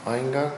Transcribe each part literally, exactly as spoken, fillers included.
Eingang.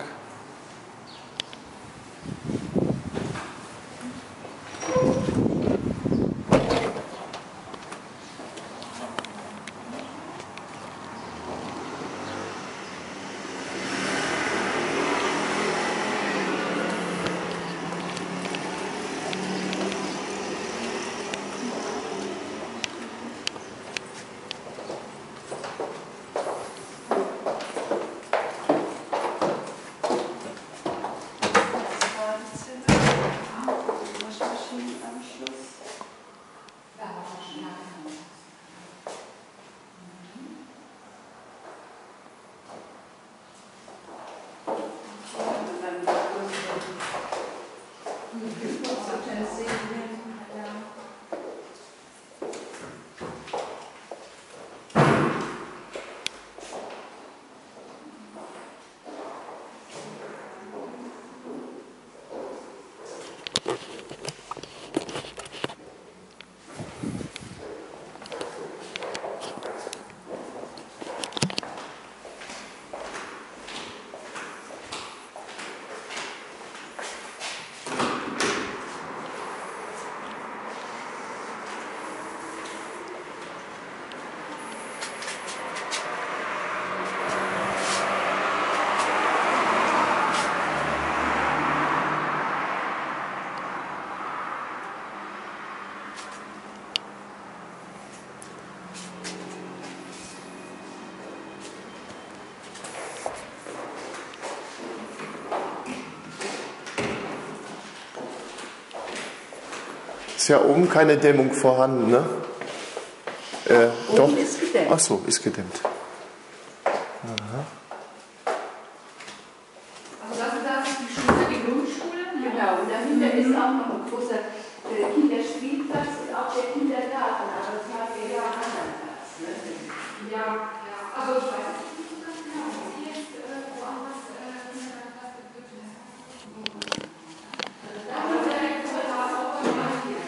Ist ja oben keine Dämmung vorhanden, ne? Äh, oben doch. Ist gedämmt. Ach so, ist gedämmt. Aha. Also das, das ist die Schule, die Grundschule? Ne? Genau, und dahinter ist auch noch ein großer äh, Kinderspielplatz und auch der Kindergarten, aber das hat ja ja einen anderen Platz. Ne? Ja, ja, also ich weiß nicht, wie das genau ist. Sie jetzt äh, woanders äh, Kindergartenplatz gibt. Da muss er direkt vor der Haus auch mal hier.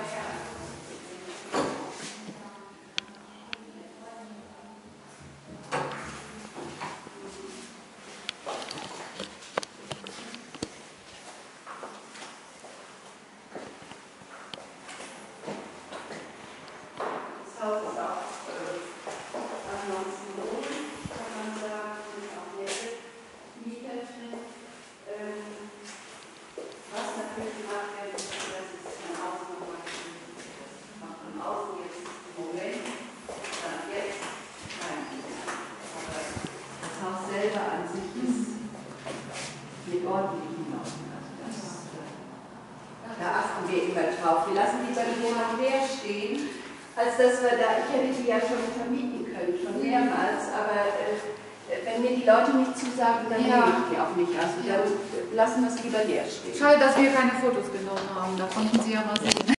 Das Haus ist auch äh, ansonsten rot, kann man sagen, sind auch nette Mieter drin. Ähm, was natürlich gemacht werden muss, das ist von außen nochmal gemacht. Von außen jetzt im Moment, dann jetzt kein Mieter. Aber das Haus selber an sich ist mit ordentlichen Leuten. Also das, äh, da achten wir immer drauf. Wir lassen die dann Monat leer stehen, als dass wir da, ich hätte die ja schon vermieten können, schon mehrmals, aber äh, wenn mir die Leute nicht zusagen, dann Ja. nehme ich die auch nicht. Also dann lassen wir es lieber leer stehen. Schade, dass wir keine Fotos genommen haben, da konnten Sie ja mal sehen.